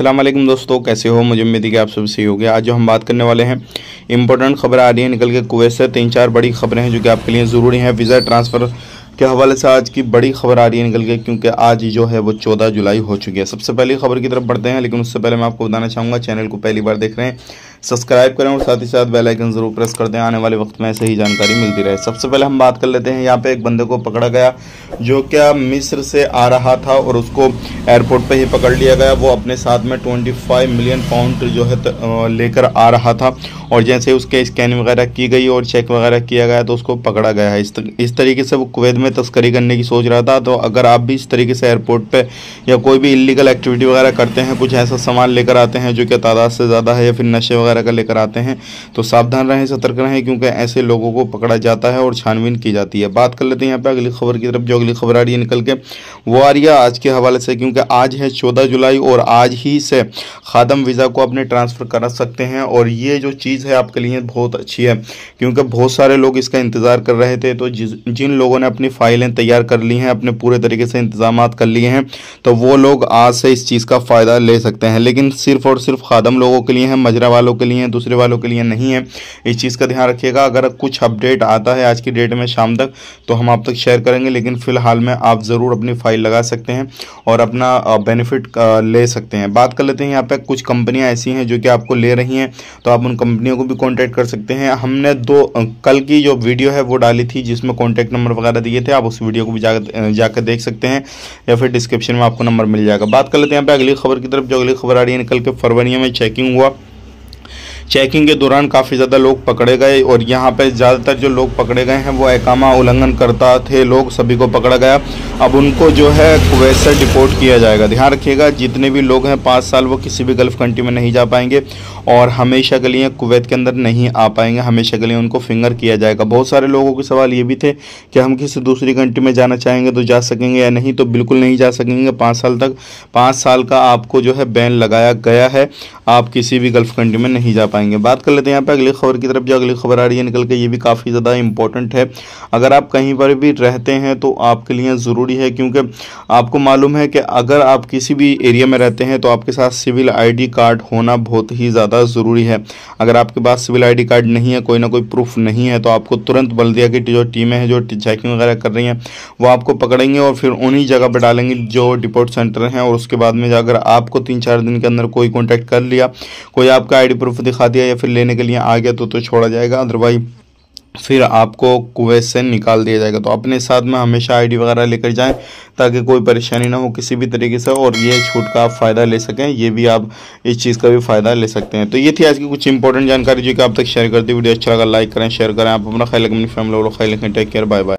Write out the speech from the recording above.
अस्सलाम वालेकुम दोस्तों, कैसे हो? मुझे उम्मीद है कि आप सब सही हो गया। आज जो हम बात करने वाले हैं, इंपॉर्टेंट खबर आ रही है निकल के कुवैत से। 3-4 बड़ी खबरें हैं जो कि आपके लिए ज़रूरी हैं। वीज़ा ट्रांसफ़र के हवाले से आज की बड़ी खबर आ रही है निकल के, क्योंकि आज जो है वो 14 जुलाई हो चुकी है। सबसे पहली खबर की तरफ बढ़ते हैं, लेकिन उससे पहले मैं आपको बताना चाहूँगा, चैनल को पहली बार देख रहे हैं सब्सक्राइब करें और साथ ही साथ बेल आइकन ज़रूर प्रेस कर दें, आने वाले वक्त में ऐसे ही जानकारी मिलती रहे। सबसे पहले हम बात कर लेते हैं, यहाँ पे एक बंदे को पकड़ा गया जो क्या मिस्र से आ रहा था और उसको एयरपोर्ट पे ही पकड़ लिया गया। वो अपने साथ में 25 मिलियन पाउंड जो है लेकर आ रहा था, और जैसे उसके स्कैन वगैरह की गई और चेक वगैरह किया गया तो उसको पकड़ा गया है। इस तरीके से वो कुवैत में तस्करी करने की सोच रहा था। तो अगर आप भी इस तरीके से एयरपोर्ट पे या कोई भी इलीगल एक्टिविटी वगैरह करते हैं, कुछ ऐसा सामान लेकर आते हैं जो कि तादाद से ज़्यादा है या फिर नशे वगैरह का लेकर आते हैं, तो सावधान रहें, सतर्क रहें, क्योंकि ऐसे लोगों को पकड़ा जाता है और छानबीन की जाती है। बात कर लेते हैं यहाँ पे अगली खबर की तरफ। जो अगली खबर आ रही है निकल के, वो आ रही है आज के हवाले से, क्योंकि आज है 14 जुलाई और आज ही से खादम वीज़ा को अपने ट्रांसफ़र करा सकते हैं। और ये जो चीज़ है आपके लिए बहुत अच्छी है, क्योंकि बहुत सारे लोग इसका इंतज़ार कर रहे थे। तो जिन लोगों ने अपनी फ़ाइलें तैयार कर ली हैं, अपने पूरे तरीके से इंतज़ामात कर लिए हैं, तो वो लोग आज से इस चीज़ का फ़ायदा ले सकते हैं। लेकिन सिर्फ़ और सिर्फ खादम लोगों के लिए है, मजरा वालों के लिए है, दूसरे वालों के लिए नहीं है। इस चीज़ का ध्यान रखिएगा। अगर कुछ अपडेट आता है आज की डेट में शाम तक, तो हम आप तक शेयर करेंगे, लेकिन फ़िलहाल में आप ज़रूर अपनी फ़ाइल लगा सकते हैं और अपना बेनिफिट ले सकते हैं। बात कर लेते हैं यहाँ पे, कुछ कंपनियाँ ऐसी हैं जो कि आपको ले रही हैं, तो आप उन कंपनियों को भी कॉन्टैक्ट कर सकते हैं। हमने कल की जो वीडियो है वो डाली थी जिसमें कॉन्टैक्ट नंबर वगैरह दिए थे, आप उस वीडियो को भी जाकर देख सकते हैं या फिर डिस्क्रिप्शन में आपको नंबर मिल जाएगा। बात कर लेते हैं यहाँ पे अगली खबर की तरफ। जो अगली खबर आ रही है निकल के, फरवरी में चेकिंग हुआ। चेकिंग के दौरान काफ़ी ज़्यादा लोग पकड़े गए और यहाँ पे ज़्यादातर जो लोग पकड़े गए हैं वो एकामा उल्लंघन करता थे लोग, सभी को पकड़ा गया। अब उनको जो है कुवैत से डिपोर्ट किया जाएगा। ध्यान रखिएगा, जितने भी लोग हैं 5 साल वो किसी भी गल्फ़ कंट्री में नहीं जा पाएंगे और हमेशा के लिए कुवैत के अंदर नहीं आ पाएंगे, हमेशा के लिए उनको फिंगर किया जाएगा। बहुत सारे लोगों के सवाल ये भी थे कि हम किसी दूसरी कंट्री में जाना चाहेंगे तो जा सकेंगे या नहीं, तो बिल्कुल नहीं जा सकेंगे। 5 साल तक, 5 साल का आपको जो है बैन लगाया गया है, आप किसी भी गल्फ़ कंट्री में नहीं जा पाएंगे। बात कर लेते हैं यहाँ पे अगली खबर की तरफ। जो अगली खबर आ रही है निकल के, ये भी काफ़ी ज़्यादा इंपॉर्टेंट है। अगर आप कहीं पर भी रहते हैं तो आपके लिए ज़रूरी है, क्योंकि आपको मालूम है कि अगर आप किसी भी एरिया में रहते हैं तो आपके साथ सिविल आईडी कार्ड होना बहुत ही ज़्यादा ज़रूरी है। अगर आपके पास सिविल आईडी कार्ड नहीं है, कोई ना कोई प्रूफ नहीं है, तो आपको तुरंत बल्दिया की जो टीमें हैं जो चेकिंग वगैरह कर रही हैं वो आपको पकड़ेंगे और फिर उन्हीं जगह पर डालेंगे जो डिपोर्ट सेंटर हैं। और उसके बाद में अगर आपको 3-4 दिन के अंदर कोई कॉन्टैक्ट कर लिया, कोई आपका आईडी प्रूफ दिखा दिया या फिर लेने के लिए आ गया, तो छोड़ा जाएगा, अदरवाइज फिर आपको कुवैत से निकाल दिया जाएगा। तो अपने साथ में हमेशा आईडी वगैरह लेकर जाएं ताकि कोई परेशानी ना हो किसी भी तरीके से, और ये छूट का आप फ़ायदा ले सकें। ये भी आप इस चीज़ का भी फ़ायदा ले सकते हैं। तो ये थी आज की कुछ इंपॉर्टेंट जानकारी जो कि आप तक शेयर करती। वीडियो अच्छा लगा लाइक करें, शेयर करें। आप अपना ख्याल रखें, अपनी फैमिली और ख्याल रखें। Take care, bye bye.